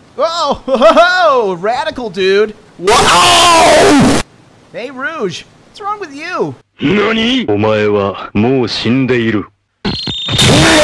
Whoa! Whoa! Radical, dude! Whoa! Hey, Rouge! What's wrong with you? 何？お前はもう死んでいる。